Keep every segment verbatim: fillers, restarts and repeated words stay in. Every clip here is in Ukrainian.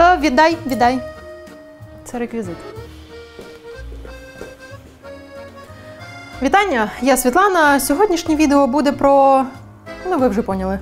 Е, віддай, віддай. Це реквізит. Вітання, я Світлана. Сьогоднішнє відео буде про... ну, ви вже поняли.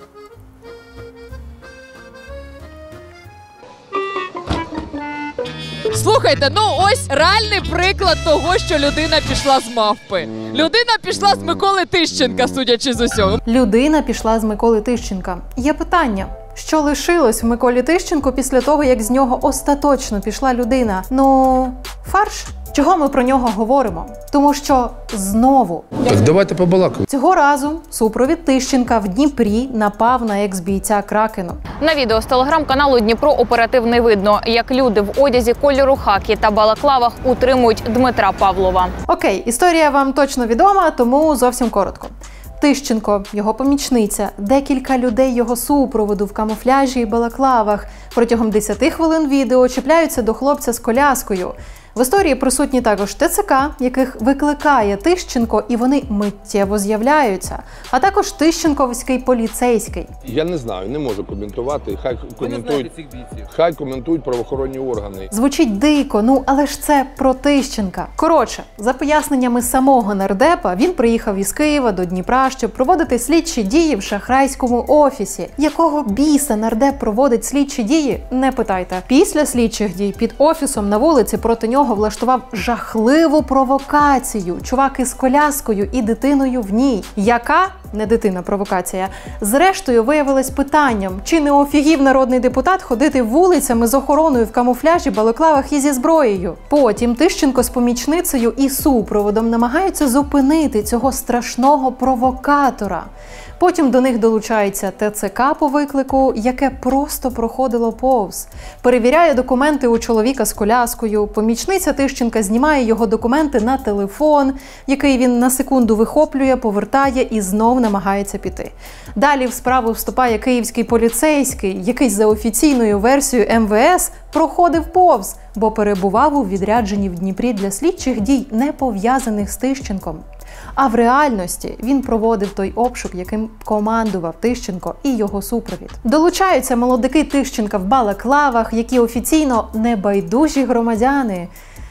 Слухайте, ну ось реальний приклад того, що людина пішла з мавпи. Людина пішла з Миколи Тищенка, судячи з усього. Людина пішла з Миколи Тищенка. Є питання. Що лишилось в Миколі Тищенку після того, як з нього остаточно пішла людина? Ну, фарш. Чого ми про нього говоримо? Тому що знову... Так давайте побалакаємо. Цього разу супровід Тищенка в Дніпрі напав на екс-бійця Кракену. На відео з телеграм-каналу Дніпро оперативно видно, як люди в одязі кольору хакі та балаклавах утримують Дмитра Павлова. Окей, історія вам точно відома, тому зовсім коротко. Тищенко, його помічниця, декілька людей його супроводу в камуфляжі і балаклавах протягом десяти хвилин відео чіпляються до хлопця з коляскою. В історії присутні також ТЦК, яких викликає Тищенко, і вони миттєво з'являються. А також тищенковський поліцейський. Я не знаю, не можу коментувати. Хай коментують, хай коментують правоохоронні органи. Звучить дико, ну але ж це про Тищенка. Коротше, за поясненнями самого нардепа, він приїхав із Києва до Дніпра, щоб проводити слідчі дії в шахрайському офісі. Якого біса нардеп проводить слідчі дії? Не питайте. Після слідчих дій під офісом на вулиці проти нього влаштував жахливу провокацію. Чувак із коляскою і дитиною в ній. Яка? Не дитина провокація. Зрештою виявилось питанням, чи не офігів народний депутат ходити вулицями з охороною в камуфляжі, балаклавах і зі зброєю. Потім Тищенко з помічницею і супроводом намагаються зупинити цього страшного провокатора. Потім до них долучається ТЦК по виклику, яке просто проходило повз. Перевіряє документи у чоловіка з коляскою, помічниця Тищенка знімає його документи на телефон, який він на секунду вихоплює, повертає і знов намагається піти. Далі в справу вступає київський поліцейський, який за офіційною версією ем ве ес проходив повз, бо перебував у відрядженні в Дніпрі для слідчих дій, не пов'язаних з Тищенком. А в реальності він проводив той обшук, яким командував Тищенко і його супровід. Долучаються молодики Тищенка в балаклавах, які офіційно небайдужі громадяни.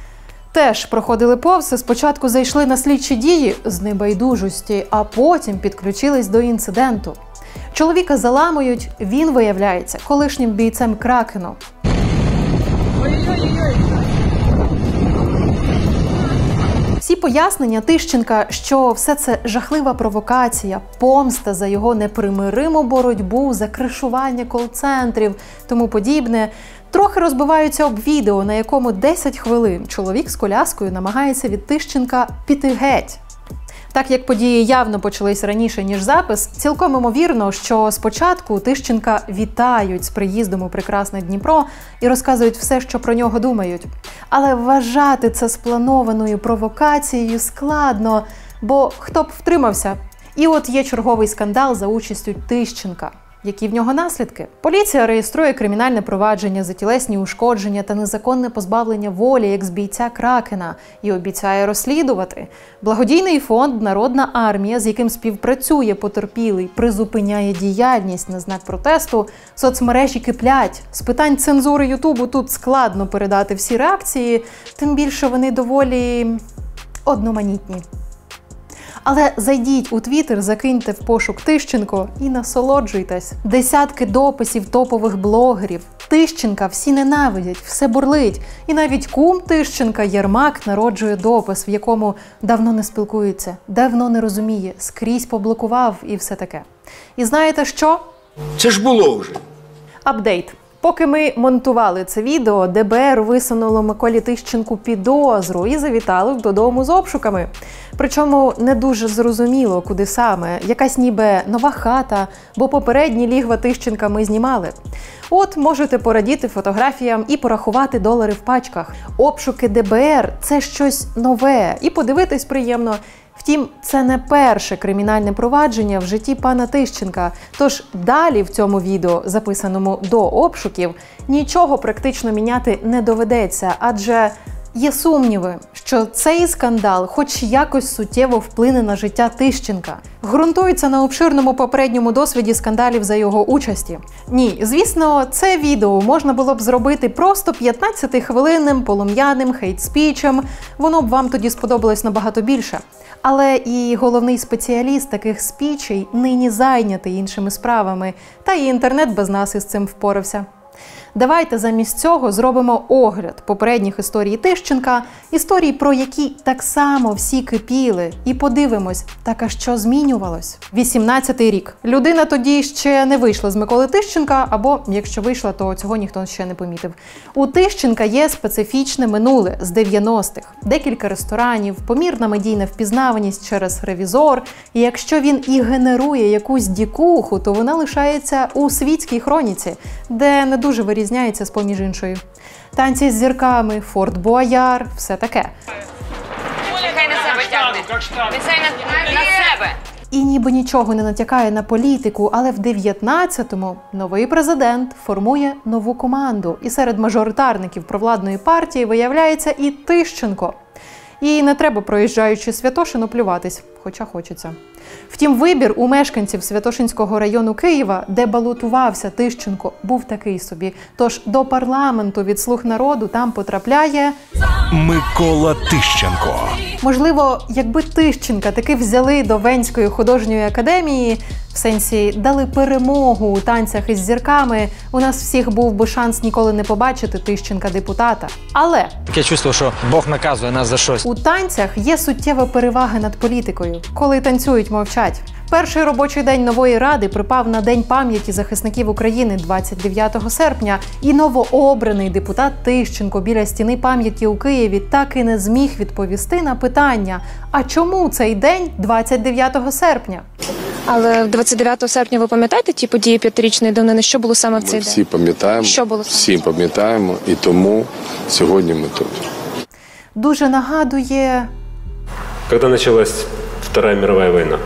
Теж проходили повз, спочатку зайшли на слідчі дії з небайдужості, а потім підключились до інциденту. Чоловіка заламують, він виявляється колишнім бійцем Кракену. Всі пояснення Тищенка, що все це жахлива провокація, помста за його непримириму боротьбу, за кришування кол-центрів, тому подібне, трохи розбиваються об відео, на якому десять хвилин чоловік з коляскою намагається від Тищенка піти геть. Так як події явно почались раніше, ніж запис, цілком імовірно, що спочатку Тищенка вітають з приїздом у прекрасне Дніпро і розказують все, що про нього думають. Але вважати це спланованою провокацією складно, бо хто б втримався? І от є черговий скандал за участю Тищенка. Які в нього наслідки? Поліція реєструє кримінальне провадження за тілесні ушкодження та незаконне позбавлення волі екс-бійця Кракена і обіцяє розслідувати. Благодійний фонд «Народна армія», з яким співпрацює потерпілий, призупиняє діяльність на знак протесту. Соцмережі киплять. З питань цензури Ютубу тут складно передати всі реакції, тим більше вони доволі одноманітні. Але зайдіть у Твіттер, закиньте в пошук Тищенко і насолоджуйтесь. Десятки дописів топових блогерів. Тищенка всі ненавидять, все бурлить. І навіть кум Тищенка Єрмак народжує допис, в якому давно не спілкується, давно не розуміє, скрізь поблокував і все таке. І знаєте що? Це ж було вже. Апдейт. Поки ми монтували це відео, де бе ер висунуло Миколі Тищенку підозру і завітало додому з обшуками. Причому не дуже зрозуміло, куди саме. Якась ніби нова хата, бо попередні лігва Тищенка ми знімали. От можете порадіти фотографіям і порахувати долари в пачках. Обшуки де бе ер – це щось нове і подивитись приємно. Втім, це не перше кримінальне провадження в житті пана Тищенка, тож далі в цьому відео, записаному до обшуків, нічого практично міняти не доведеться, адже Є сумніви, що цей скандал хоч якось суттєво вплине на життя Тищенка. Ґрунтується на обширному попередньому досвіді скандалів за його участі. Ні, звісно, це відео можна було б зробити просто п'ятнадцятихвилинним полум'яним хейт-спічем, воно б вам тоді сподобалось набагато більше. Але і головний спеціаліст таких спічей нині зайнятий іншими справами, та і інтернет без нас із цим впорався. Давайте замість цього зробимо огляд попередніх історій Тищенка, історій, про які так само всі кипіли, і подивимось, так а що змінювалось? вісімнадцятий рік. Людина тоді ще не вийшла з Миколи Тищенка, або, якщо вийшла, то цього ніхто ще не помітив. У Тищенка є специфічне минуле з дев'яностих. Декілька ресторанів, помірна медійна впізнаваність через ревізор, і якщо він і генерує якусь дікуху, то вона лишається у світській хроніці, де не дуже вирізняється Зняється з поміж іншою. Танці з зірками, Форт Бояр, все таке. Нехай на себе тягне. Нехай на, на себе. І ніби нічого не натякає на політику, але в дев'ятнадцятому новий президент формує нову команду. І серед мажоритарників провладної партії виявляється і Тищенко. І не треба, проїжджаючи Святошину, плюватись, хоча хочеться. Втім, вибір у мешканців Святошинського району Києва, де балотувався Тищенко, був такий собі. Тож до парламенту від «Слуг народу» там потрапляє Микола Тищенко. Можливо, якби Тищенка таки взяли до Венської художньої академії, в сенсі дали перемогу у танцях із зірками, у нас всіх був би шанс ніколи не побачити Тищенка депутата. Але я чувствую, що Бог наказує нас за щось. У танцях є суттєва перевага над політикою. Коли танцюють, мовчать. Перший робочий день нової ради припав на День пам'яті захисників України двадцять дев'ятого серпня, і новообраний депутат Тищенко біля стіни пам'яті у Києві так і не зміг відповісти на питання: а чому цей день двадцять дев'ятого серпня? Але двадцять дев'ятого серпня ви пам'ятаєте ті події п'ятирічної давнини? Що було саме в цей день? Ми всі пам'ятаємо, Що було всі пам'ятаємо, і тому сьогодні ми тут. Дуже нагадує... Коли почалась Вторая мировая війна?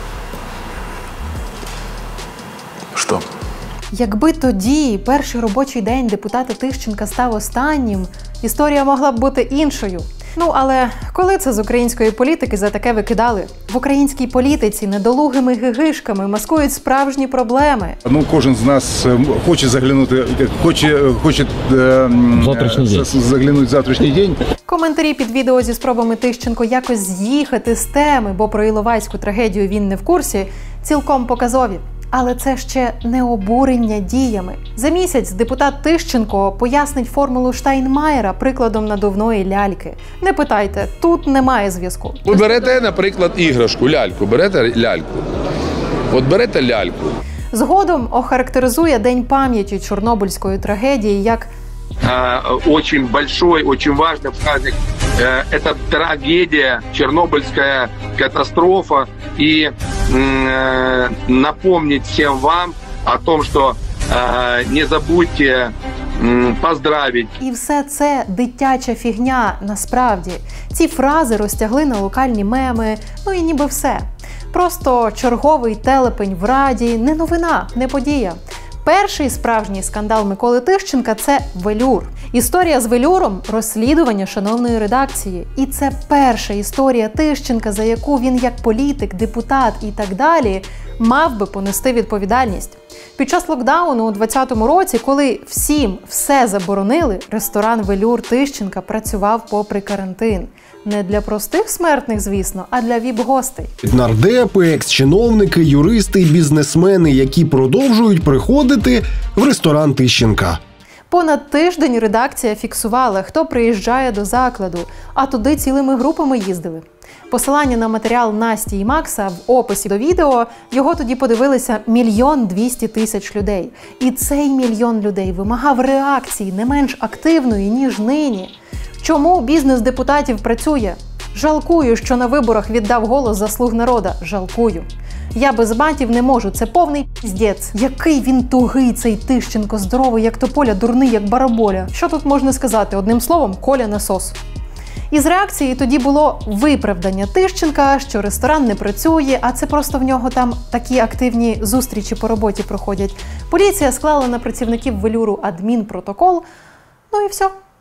Що? Якби тоді перший робочий день депутата Тищенка став останнім, історія могла б бути іншою. Ну, але коли це з української політики за таке викидали? В українській політиці недолугими гигишками маскують справжні проблеми. Ну, кожен з нас хоче заглянути, хоче, хоче е, заглянути в завтрашній день. Коментарі під відео зі спробами Тищенко якось з'їхати з теми, бо про Іловайську трагедію він не в курсі, цілком показові. Але це ще не обурення діями. За місяць депутат Тищенко пояснить формулу Штайнмаєра прикладом надувної ляльки. Не питайте, тут немає зв'язку. Ви берете, наприклад, іграшку, ляльку, берете ляльку. От берете ляльку. Згодом охарактеризує День пам'яті Чорнобильської трагедії як очень большой, очень важный праздник. Это трагедия, Чернобыльская катастрофа. И напомнить всем вам о том, что не забудьте поздравить. І все це дитяча фігня насправді. Ці фрази розтягли на локальні меми, ну і ніби все. Просто черговий телепень в Раді, не новина, не подія. Перший справжній скандал Миколи Тищенка – це «Велюр». Історія з «Велюром» – розслідування шановної редакції. І це перша історія Тищенка, за яку він як політик, депутат і так далі мав би понести відповідальність. Під час локдауну у двадцятому році, коли всім все заборонили, ресторан «Велюр» Тищенка працював попри карантин. Не для простих смертних, звісно, а для віп-гостей. Нардепи, екс-чиновники, юристи і бізнесмени, які продовжують приходити в ресторан Тищенка. Понад тиждень редакція фіксувала, хто приїжджає до закладу, а туди цілими групами їздили. Посилання на матеріал Насті і Макса в описі до відео, його тоді подивилися мільйон двісті тисяч людей. І цей мільйон людей вимагав реакції не менш активної, ніж нині. Чому бізнес депутатів працює? Жалкую, що на виборах віддав голос за «Слуг народу». Жалкую. Я без матів не можу, це повний піздець. Який він тугий, цей Тищенко, здоровий, як тополя, дурний, як бараболя. Що тут можна сказати? Одним словом, Коля насос. Із реакції тоді було виправдання Тищенка, що ресторан не працює, а це просто в нього там такі активні зустрічі по роботі проходять. Поліція склала на працівників «Велюру» адмінпротокол, ну і все.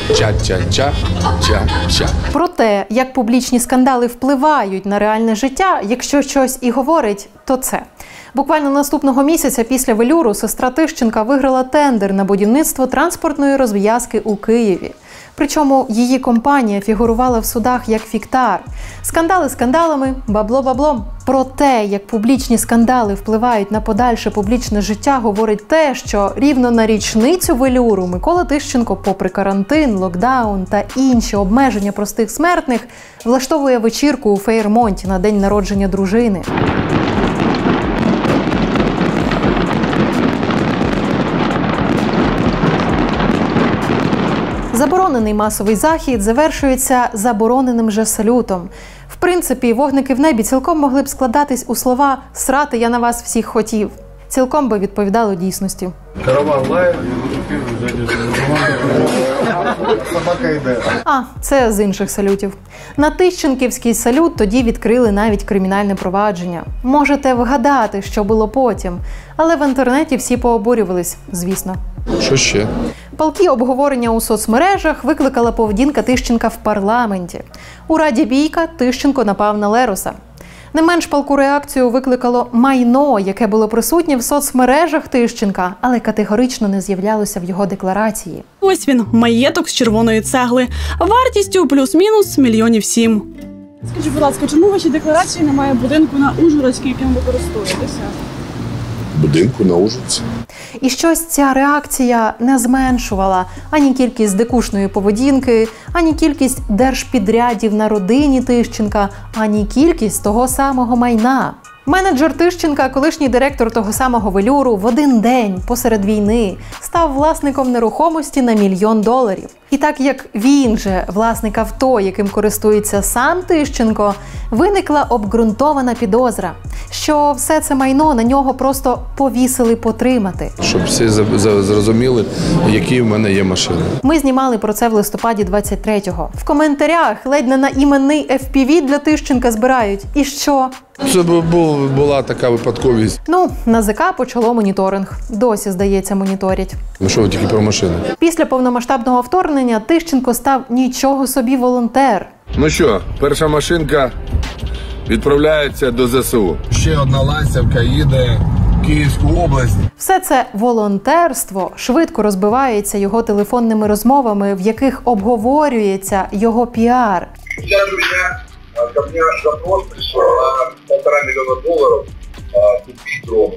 Ча-ча-ча-ча-ча. Про те, як публічні скандали впливають на реальне життя, якщо щось і говорить, то це. Буквально наступного місяця після «Велюру» сестра Тищенка виграла тендер на будівництво транспортної розв'язки у Києві. Причому її компанія фігурувала в судах як фіктар. Скандали скандалами, бабло баблом. Про те, як публічні скандали впливають на подальше публічне життя, говорить те, що рівно на річницю «Велюру» Микола Тищенко, попри карантин, локдаун та інші обмеження простих смертних, влаштовує вечірку у Фейермонті на день народження дружини. Заборонений масовий захід завершується забороненим же салютом. В принципі, вогники в небі цілком могли б складатись у слова «срати я на вас всіх хотів». Цілком би відповідало дійсності. Караван лає, собака йде. А, це з інших салютів. На Тищенківський салют тоді відкрили навіть кримінальне провадження. Можете вгадати, що було потім. Але в інтернеті всі пообурювались, звісно. Що ще? Палкі обговорення у соцмережах викликала поведінка Тищенка в парламенті. У Раді бійка Тищенко напав на Лероса. Не менш палку реакцію викликало майно, яке було присутнє в соцмережах Тищенка, але категорично не з'являлося в його декларації. Ось він, маєток з червоної цегли, вартістю плюс-мінус мільйонів сім. Скажіть, будь ласка, чому в вашій декларації немає будинку на Ужгородській, яким ви користуєтеся? Будинку на Ужгородці. І щось ця реакція не зменшувала ані кількість дикушної поведінки, ані кількість держпідрядів на родині Тищенка, ані кількість того самого майна. Менеджер Тищенка, колишній директор того самого «Велюру», в один день посеред війни став власником нерухомості на мільйон доларів. І так як він же власник авто, яким користується сам Тищенко, виникла обґрунтована підозра, що все це майно на нього просто повісили потримати. Щоб всі зрозуміли, які в мене є машини. Ми знімали про це в листопаді двадцять третього. В коментарях ледь не на іменний еф пі ві для Тищенка збирають. І що? Це був, була така випадковість. Ну, НАЗК почало моніторинг. Досі, здається, моніторять. Ну що ви тільки про машини? Після повномасштабного вторгнення Тищенко став нічого собі волонтер. Ну що, перша машинка відправляється до зе се у. Ще одна ластівка їде в Київську область. Все це волонтерство швидко розбивається його телефонними розмовами, в яких обговорюється його піар. Для мене ко мне запрос пришел на полтора миллиона долларов а, купить дрон.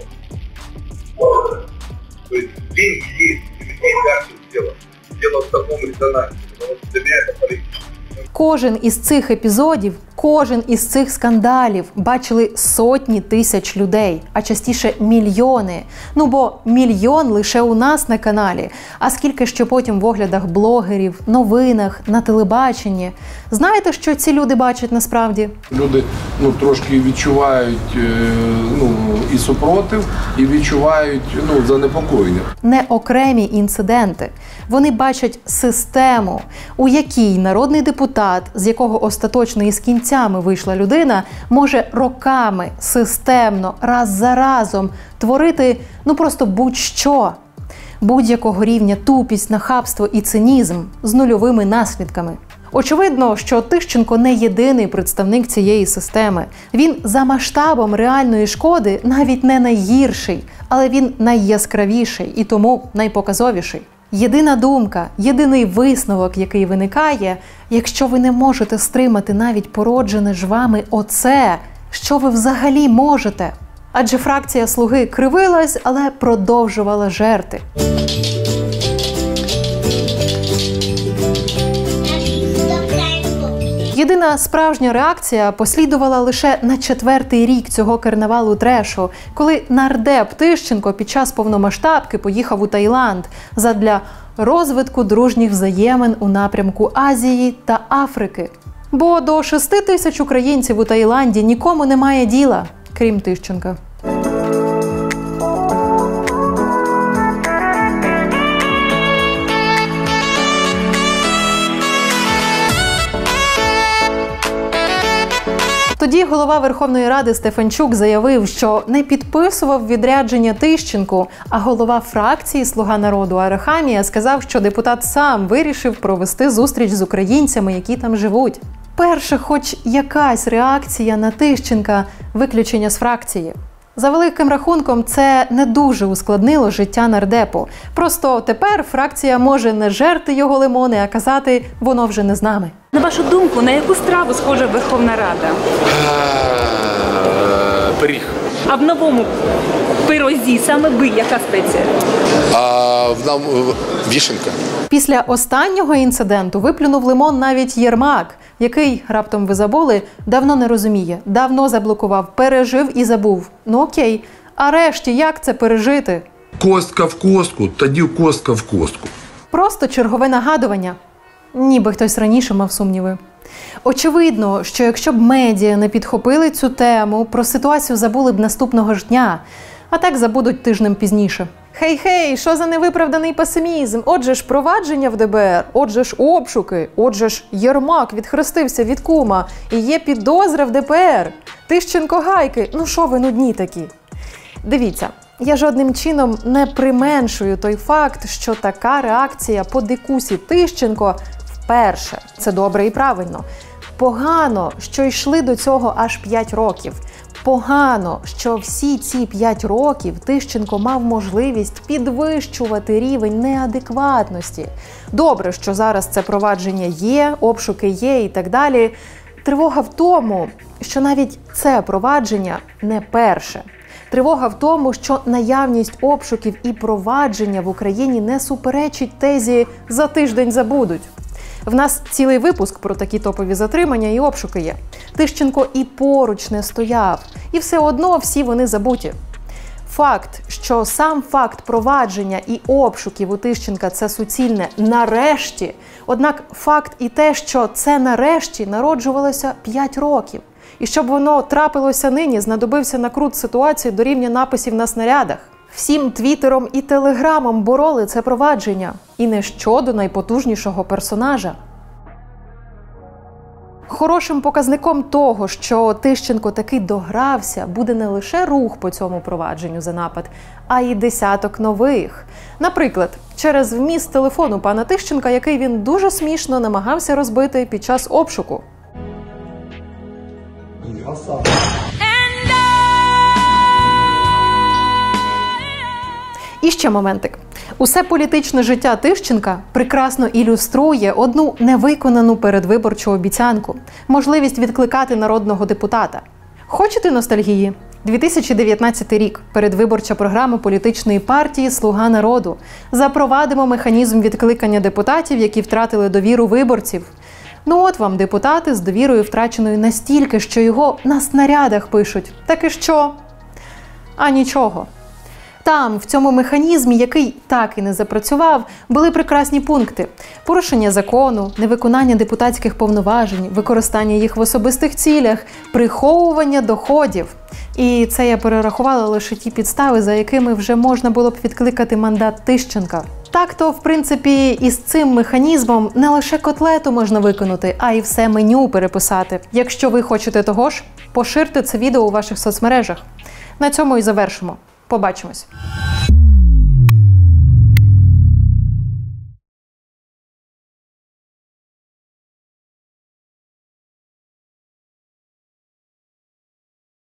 То есть деньги есть, людей ярче сделано. Дело в таком резонансе, потому что для меня это политически. Кожен із цих епізодів, кожен із цих скандалів бачили сотні тисяч людей, а частіше мільйони. Ну бо мільйон лише у нас на каналі, а скільки ще потім в оглядах блогерів, новинах, на телебаченні. Знаєте, що ці люди бачать насправді? Люди ну, трошки відчувають ну, і супротив, і відчувають ну, занепокоєння. Не окремі інциденти. Вони бачать систему, у якій народний депутат, з якого остаточно із кінцями вийшла людина, може роками, системно, раз за разом творити ну просто будь-що. Будь-якого рівня тупість, нахабство і цинізм з нульовими наслідками. Очевидно, що Тищенко не єдиний представник цієї системи. Він за масштабом реальної шкоди навіть не найгірший, але він найяскравіший і тому найпоказовіший. Єдина думка, єдиний висновок, який виникає, якщо ви не можете стримати навіть породжене ж вами оце, що ви взагалі можете? Адже фракція «Слуги» кривилась, але продовжувала жерти. Єдина справжня реакція послідувала лише на четвертий рік цього карнавалу трешу, коли нардеп Тищенко під час повномасштабки поїхав у Таїланд задля розвитку дружніх взаємин у напрямку Азії та Африки. Бо до шести тисяч українців у Таїланді нікому немає діла, крім Тищенка. Тоді голова Верховної Ради Стефанчук заявив, що не підписував відрядження Тищенку, а голова фракції «Слуга народу» Арахамія сказав, що депутат сам вирішив провести зустріч з українцями, які там живуть. Перша хоч якась реакція на Тищенка – виключення з фракції. За великим рахунком, це не дуже ускладнило життя нардепу. Просто тепер фракція може не жерти його лимони, а казати «воно вже не з нами». На вашу думку, на яку страву схожа Верховна Рада? Пиріг. А в новому пирозі саме ви яка спеція? А в нам вішенка. Після останнього інциденту виплюнув лимон навіть Єрмак, який, раптом ви забули, давно не розуміє, давно заблокував, пережив і забув. Ну окей, а решті як це пережити? Костка в костку, тоді костка в костку. Просто чергове нагадування. Ніби хтось раніше мав сумніви. Очевидно, що якщо б медіа не підхопили цю тему, про ситуацію забули б наступного ж дня, а так забудуть тижнем пізніше. Хей-хей, що за невиправданий песимізм? Отже ж провадження в де бе ер, отже ж обшуки, отже ж Єрмак відхрестився від кума і є підозра в де пе ер. Тищенко гайки, ну що ви нудні такі? Дивіться, я жодним чином не применшую той факт, що така реакція по дикусі Тищенко вперше. Це добре і правильно. Погано, що йшли до цього аж п'ять років. Погано, що всі ці п'ять років Тищенко мав можливість підвищувати рівень неадекватності. Добре, що зараз це провадження є, обшуки є і так далі. Тривога в тому, що навіть це провадження не перше. Тривога в тому, що наявність обшуків і провадження в Україні не суперечить тезі «за тиждень забудуть». В нас цілий випуск про такі топові затримання і обшуки є. Тищенко і поруч не стояв. І все одно всі вони забуті. Факт, що сам факт провадження і обшуків у Тищенка – це суцільне «нарешті», однак факт і те, що це «нарешті» народжувалося п'ять років. І щоб воно трапилося нині, знадобився накрут ситуації до рівня написів на снарядах. Всім твіттером і телеграмом бороли це провадження. І не щодо найпотужнішого персонажа. Хорошим показником того, що Тищенко таки догрався, буде не лише рух по цьому провадженню за напад, а й десяток нових. Наприклад, через вміст телефону пана Тищенка, який він дуже смішно намагався розбити під час обшуку. І ще моментик. Усе політичне життя Тищенка прекрасно ілюструє одну невиконану передвиборчу обіцянку – можливість відкликати народного депутата. Хочете ностальгії? дві тисячі дев'ятнадцятий рік. Передвиборча програма політичної партії «Слуга народу». Запровадимо механізм відкликання депутатів, які втратили довіру виборців. Ну от вам депутати з довірою втраченою настільки, що його на снарядах пишуть. Так і що? А нічого. Там, в цьому механізмі, який так і не запрацював, були прекрасні пункти. Порушення закону, невиконання депутатських повноважень, використання їх в особистих цілях, приховування доходів. І це я перерахувала лише ті підстави, за якими вже можна було б відкликати мандат Тищенка. Так-то, в принципі, із цим механізмом не лише котлету можна виконати, а й все меню переписати. Якщо ви хочете того ж, поширте це відео у ваших соцмережах. На цьому і завершимо. Побачимось!